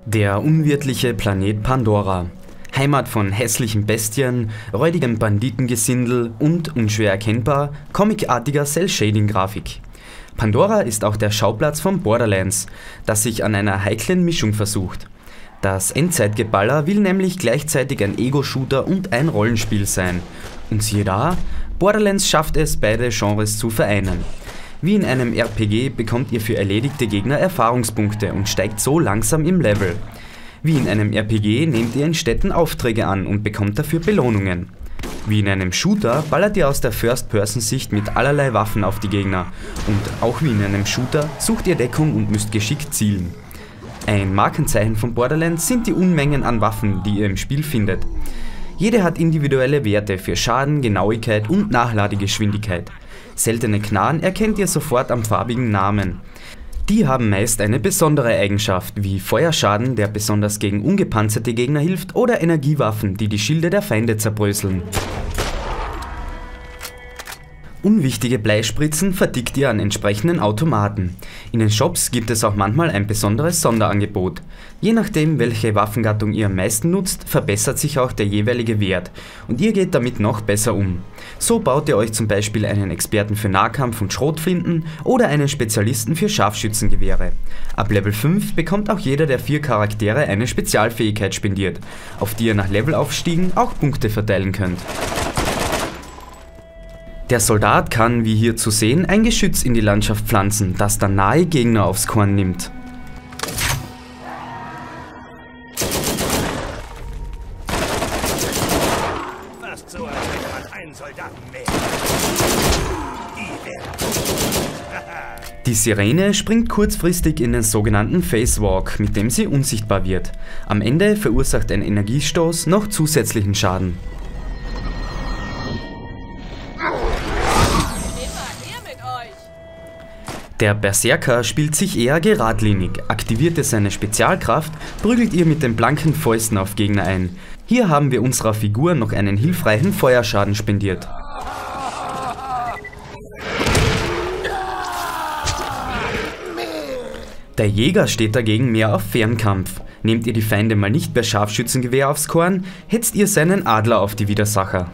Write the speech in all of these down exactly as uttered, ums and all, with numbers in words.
Der unwirtliche Planet Pandora. Heimat von hässlichen Bestien, räudigem Banditengesindel und, unschwer erkennbar, comicartiger Cell-Shading-Grafik. Pandora ist auch der Schauplatz von Borderlands, das sich an einer heiklen Mischung versucht. Das Endzeitgeballer will nämlich gleichzeitig ein Ego-Shooter und ein Rollenspiel sein. Und siehe da, Borderlands schafft es, beide Genres zu vereinen. Wie in einem R P G bekommt ihr für erledigte Gegner Erfahrungspunkte und steigt so langsam im Level. Wie in einem R P G nehmt ihr in Städten Aufträge an und bekommt dafür Belohnungen. Wie in einem Shooter ballert ihr aus der First-Person-Sicht mit allerlei Waffen auf die Gegner. Und auch wie in einem Shooter sucht ihr Deckung und müsst geschickt zielen. Ein Markenzeichen von Borderlands sind die Unmengen an Waffen, die ihr im Spiel findet. Jede hat individuelle Werte für Schaden, Genauigkeit und Nachladegeschwindigkeit. Seltene Knarren erkennt ihr sofort am farbigen Namen. Die haben meist eine besondere Eigenschaft, wie Feuerschaden, der besonders gegen ungepanzerte Gegner hilft, oder Energiewaffen, die die Schilde der Feinde zerbröseln. Unwichtige Bleispritzen verdickt ihr an entsprechenden Automaten. In den Shops gibt es auch manchmal ein besonderes Sonderangebot. Je nachdem, welche Waffengattung ihr am meisten nutzt, verbessert sich auch der jeweilige Wert und ihr geht damit noch besser um. So baut ihr euch zum Beispiel einen Experten für Nahkampf und Schrotflinten oder einen Spezialisten für Scharfschützengewehre. Ab Level fünf bekommt auch jeder der vier Charaktere eine Spezialfähigkeit spendiert, auf die ihr nach Levelaufstiegen auch Punkte verteilen könnt. Der Soldat kann, wie hier zu sehen, ein Geschütz in die Landschaft pflanzen, das dann nahe Gegner aufs Korn nimmt. Fast so, als hätte man einen Soldaten mehr. Die Sirene springt kurzfristig in den sogenannten Phasewalk, mit dem sie unsichtbar wird. Am Ende verursacht ein Energiestoß noch zusätzlichen Schaden. Der Berserker spielt sich eher geradlinig, aktiviert er seine Spezialkraft, prügelt ihr mit den blanken Fäusten auf Gegner ein. Hier haben wir unserer Figur noch einen hilfreichen Feuerschaden spendiert. Der Jäger steht dagegen mehr auf Fernkampf. Nehmt ihr die Feinde mal nicht per Scharfschützengewehr aufs Korn, hetzt ihr seinen Adler auf die Widersacher.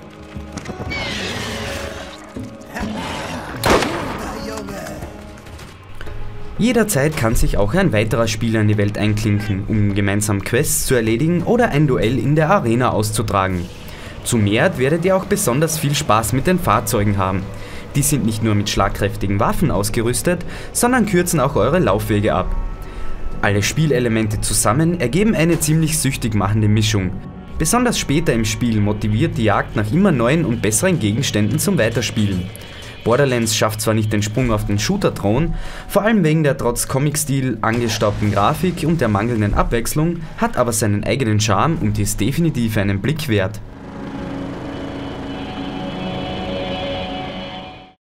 Jederzeit kann sich auch ein weiterer Spieler in die Welt einklinken, um gemeinsam Quests zu erledigen oder ein Duell in der Arena auszutragen. Zu Mehrt werdet ihr auch besonders viel Spaß mit den Fahrzeugen haben. Die sind nicht nur mit schlagkräftigen Waffen ausgerüstet, sondern kürzen auch eure Laufwege ab. Alle Spielelemente zusammen ergeben eine ziemlich süchtig machende Mischung. Besonders später im Spiel motiviert die Jagd nach immer neuen und besseren Gegenständen zum Weiterspielen. Borderlands schafft zwar nicht den Sprung auf den Shooter-Thron, vor allem wegen der trotz Comic-Stil angestaubten Grafik und der mangelnden Abwechslung, hat aber seinen eigenen Charme und ist definitiv einen Blick wert.